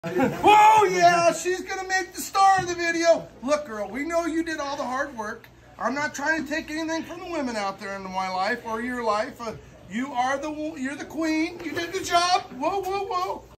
Oh yeah, she's gonna make the star of the video. Look, girl, we know you did all the hard work. I'm not trying to take anything from the women out there in my life or your life. You're the queen. You did the job. Whoa, whoa, whoa.